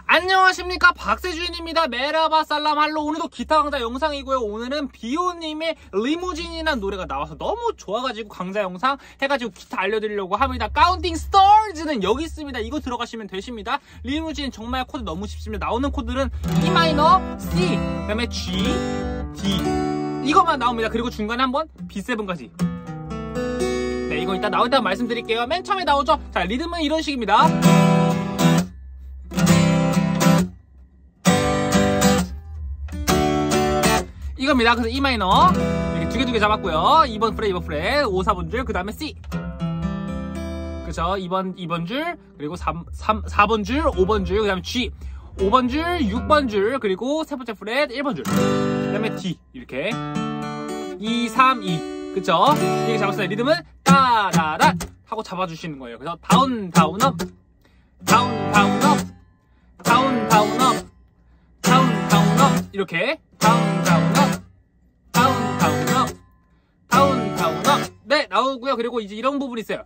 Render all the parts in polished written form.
안녕하십니까, 박세준입니다. 메라바 살람 할로. 오늘도 기타 강좌 영상이고요. 오늘은 비오님의 리무진이라는 노래가 나와서 너무 좋아가지고 강좌 영상 해가지고 기타 알려드리려고 합니다. 카운팅 스타즈는 여기 있습니다. 이거 들어가시면 되십니다. 리무진 정말 코드 너무 쉽습니다. 나오는 코드는 E 마이너, C, 그 다음에 G, D 이것만 나옵니다. 그리고 중간에 한번 B7까지. 네, 이거 이따 나올 때 말씀드릴게요. 맨 처음에 나오죠. 자, 리듬은 이런 식입니다. 이겁니다. 그래서 E 마이너 이렇게 두 개 잡았고요. 2번 프렛, 2번 프렛, 5, 4번 줄, 그 다음에 C. 그쵸? 2번 줄, 그리고 4번 줄, 5번 줄, 그 다음에 G. 5번 줄, 6번 줄, 그리고 세 번째 프렛, 1번 줄. 그 다음에 D. 이렇게. 2, 3, 2. 그쵸? 이렇게 잡았어요. 리듬은 따다다 하고 잡아주시는 거예요. 그래서 다운, 다운, 업. 다운, 다운, 업. 다운, 다운, 업. 다운, 다운, 업. 이렇게. 다운, 다운, 업. 다운, 다운, 업. 다운, 다운, 업. 네, 나오고요. 그리고 이제 이런 부분이 있어요.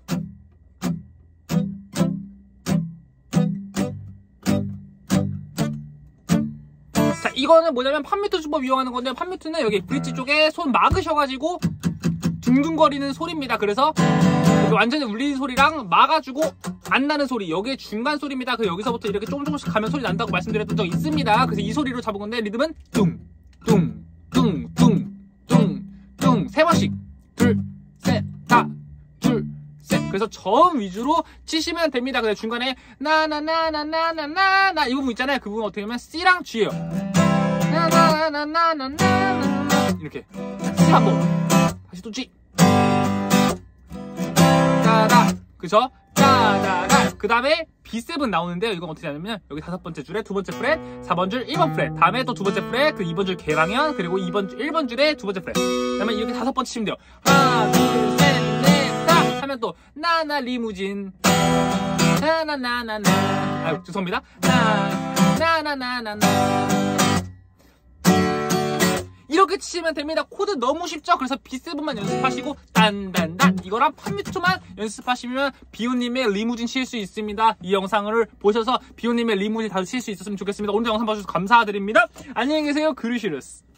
자, 이거는 뭐냐면 팝뮤트 수법 이용하는 건데, 팝뮤트는 여기 브릿지 쪽에 손 막으셔가지고 둥둥거리는 소리입니다. 그래서 여기 완전히 울리는 소리랑 막아주고 안 나는 소리, 여기에 중간 소리입니다. 그 여기서부터 이렇게 조금씩 가면 소리 난다고 말씀드렸던 적 있습니다. 그래서 이 소리로 잡은 건데, 리듬은 뚱, 뚱, 뚱, 뚱, 뚱, 뚱, 세 번씩. 둘, 셋, 다, 둘, 셋. 그래서 저음 위주로 치시면 됩니다. 그래서 중간에 나나나나나나나나 이 부분 있잖아요. 그 부분 어떻게 하면 C랑 G예요. 나나나나나나나나 이렇게 C 한번, 다시 또 G. 따다, 그죠? 따다다. 그 다음에 B7 나오는데요. 이건 어떻게 하냐면 여기 5번째 줄에 2번째 프렛, 4번 줄, 1번 프렛, 다음에 또 2번째 프렛, 그 2번 줄 개방현, 그리고 1번 줄에 2번째 프렛. 그 다음에 이렇게 5번 치시면 돼요. 하나, 둘, 셋, 넷, 다 하면 또 나나 리무진, 나나나나나. 아유, 죄송합니다. 나나나나나. 이렇게 치시면 됩니다. 코드 너무 쉽죠? 그래서 B7만 연습하시고 딴딴딴 이거랑 팝뮤트만 연습하시면 비오님의 리무진 칠 수 있습니다. 이 영상을 보셔서 비오님의 리무진 다시 칠 수 있었으면 좋겠습니다. 오늘도 영상 봐주셔서 감사드립니다. 안녕히 계세요. 그르시르스.